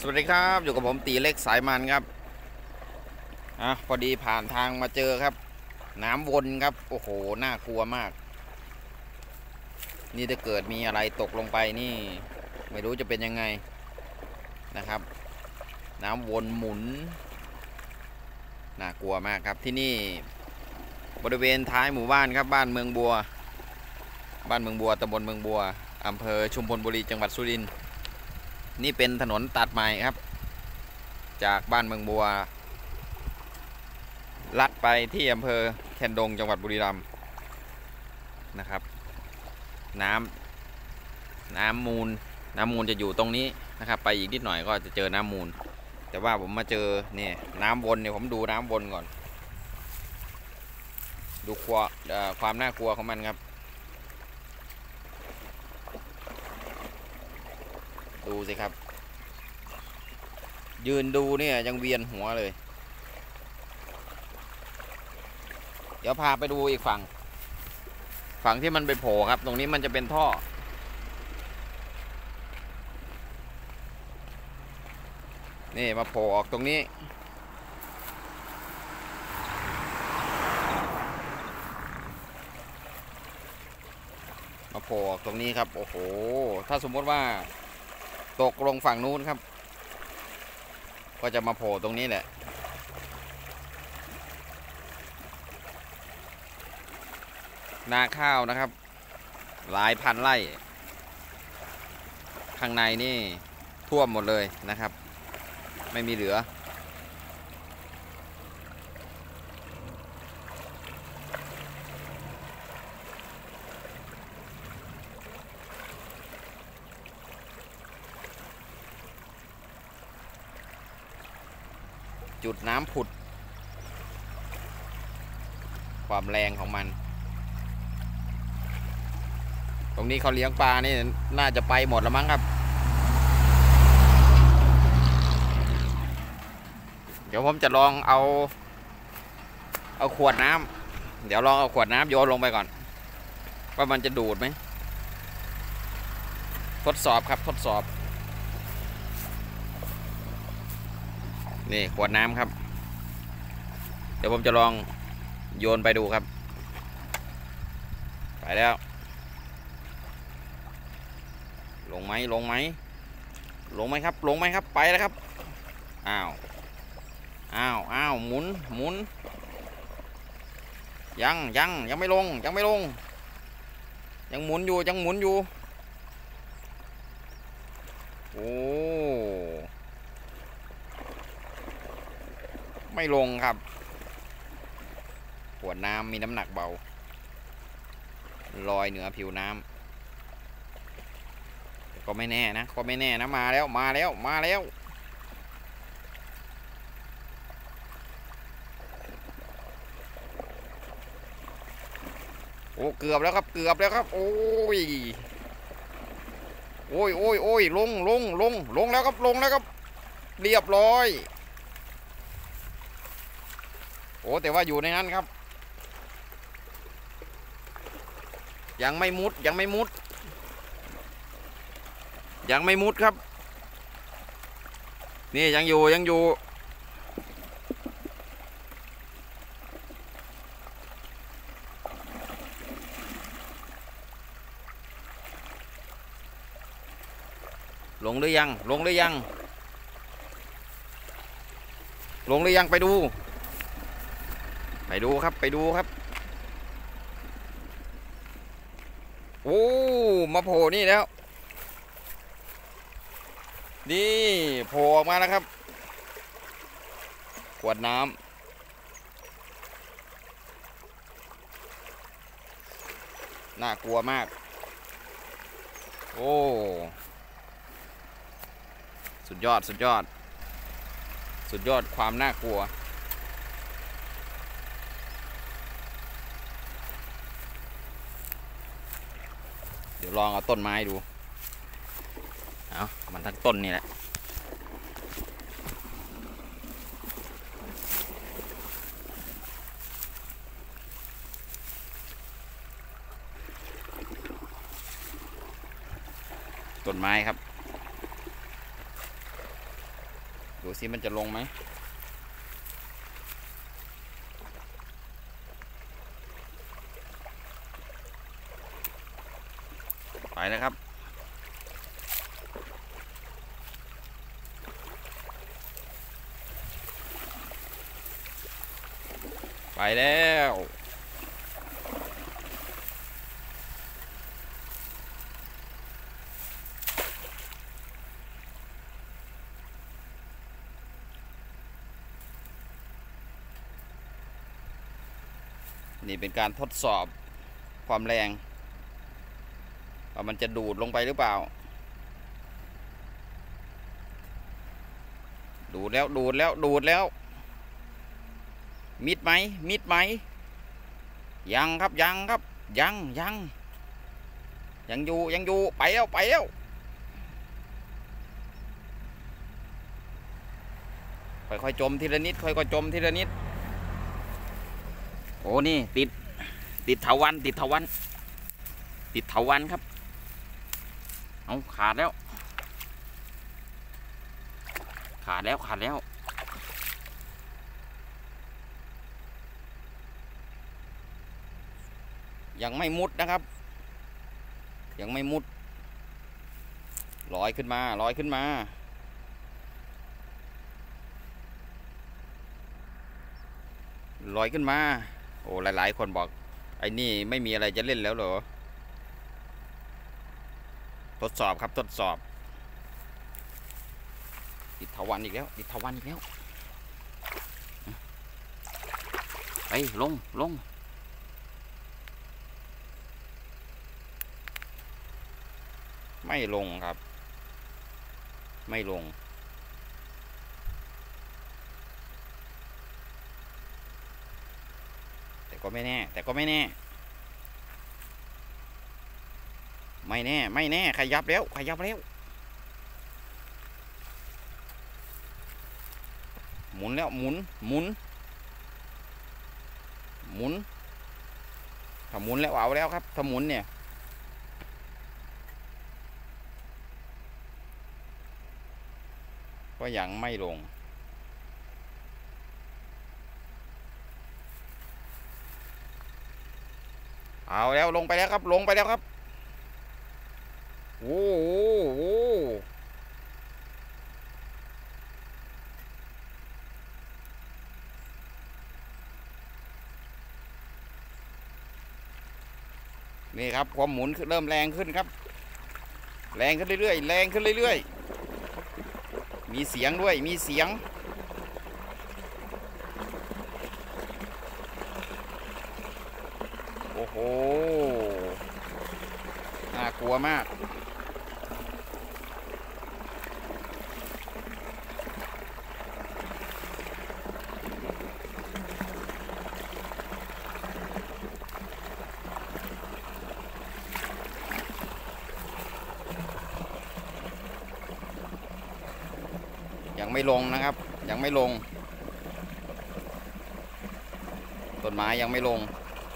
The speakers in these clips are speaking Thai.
วัสดีครับอยู่กับผมตีเล็กสายมันครับพอดีผ่านทางมาเจอครับน้ำวนครับโอ้โหน่ากลัวมากนี่ถ้าเกิดมีอะไรตกลงไปนี่ไม่รู้จะเป็นยังไงนะครับน้ำวนหมุนน่ากลัวมากครับที่นี่บริเวณท้ายหมู่บ้านครับบ้านเมืองบัวตำบลเมืองบัวอำเภอชุมพลบุรีจังหวัดสุรินทร์นี่เป็นถนนตัดใหม่ครับจากบ้านเมืองบัวลัดไปที่อำเภอแคนดงจังหวัดบุรีรัมย์นะครับน้ำมูลจะอยู่ตรงนี้นะครับไปอีกนิดหน่อยก็จะเจอน้ำมูลแต่ว่าผมมาเจอเนี่ยน้ำวนเนี่ยผมดูน้ำวนก่อนดูความน่ากลัวของมันครับดูสิครับยืนดูเนี่ยยังเวียนหัวเลยเดี๋ยวพาไปดูอีกฝั่งที่มันไปโผล่ครับตรงนี้มันจะเป็นท่อนี่มาโผล่ออกตรงนี้ครับโอ้โหถ้าสมมติว่าตกลงฝั่งนู้นครับก็จะมาโผล่ตรงนี้แหละนาข้าวนะครับหลายพันไร่ข้างในนี่ท่วมหมดเลยนะครับไม่มีเหลือจุดน้ำผุดความแรงของมันตรงนี้เขาเลี้ยงปลานี่น่าจะไปหมดแล้วมั้งครับเดี๋ยวผมจะลองเอาขวดน้ำเดี๋ยวลองเอาขวดน้ำโยนลงไปก่อนว่ามันจะดูดไหมทดสอบครับทดสอบนี่ขวดน้ำครับเดี๋ยวผมจะลองโยนไปดูครับไปแล้วลงไหมครับลงไหมครับไปแล้วครับอ้าวหมุนยังไม่ลงยังหมุนอยู่โอ้ไม่ลงครับขวดน้ำมีน้ำหนักเบาลอยเหนือผิวน้ำก็ไม่แน่นะมาแล้วโอ้เกือบแล้วครับโอ้ยลงแล้วครับเรียบร้อยโอ้แต่ว่าอยู่ในนั้นครับยังไม่มุดครับนี่ยังอยู่ลงหรือยังไปดูครับโอ้มาโผล่นี่แล้วนี่โผล่ออกมาแล้วครับขวดน้ำน่ากลัวมากโอ้สุดยอดความน่ากลัวเดี๋ยวลองเอาต้นไม้ดูมันทั้งต้นนี่แหละต้นไม้ครับดูสิมันจะลงไหมไปนะครับไปแล้วนี่เป็นการทดสอบความแรงว่ามันจะดูดลงไปหรือเปล่าดูดแล้วดูดแล้วดูดแล้วมิดไหมมิดไหมยังครับยังครับยังอยู่ไปแล้วไปแล้วค่อยๆจมทีละนิดค่อยๆจมทีละนิดโอ้นี่ติดเถาวัลย์ครับเอาขาดแล้วยังไม่มุดนะครับยังไม่มุดลอยขึ้นมาลอยขึ้นมาโอ้หลายๆคนบอกไอ้นี่ไม่มีอะไรจะเล่นแล้วเหรอทดสอบครับทดสอบติดเถาวัลย์อีกแล้วไปลงไม่ลงครับไม่ลงแต่ก็ไม่แน่ขยับแล้วหมุนแล้วหมุนถ้าหมุนแล้วเอาแล้วครับถ้าหมุนเนี่ยก็ยังไม่ลงเอาแล้วลงไปแล้วครับโอ้โหนี่ครับความหมุนเริ่มแรงขึ้นครับแรงขึ้นเรื่อยๆมีเสียงด้วยโอ้โหน่ากลัวมากยังไม่ลงนะครับยังไม่ลงต้นไม้ยังไม่ลง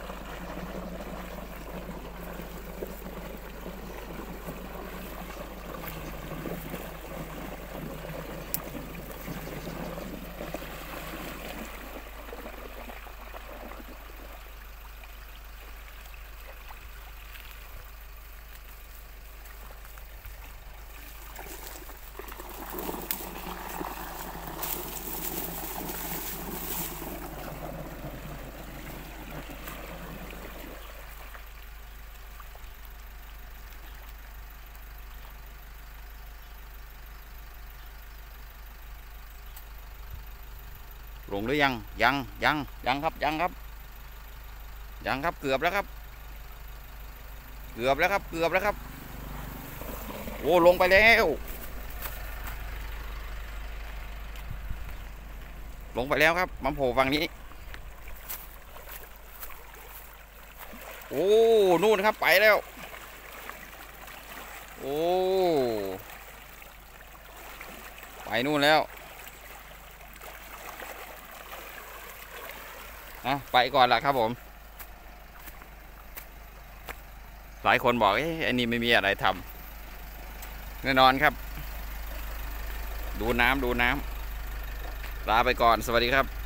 ลงหรือยังครับเกือบแล้วครับโอ้ลงไปแล้วครับมาโผล่ฝั่งนี้โอ้นู่นครับไปแล้วโอ้ไปนู่นแล้วไปก่อนละครับผมหลายคนบอกอันนี้ไม่มีอะไรทำแน่นอนครับดูน้ำลาไปก่อนสวัสดีครับ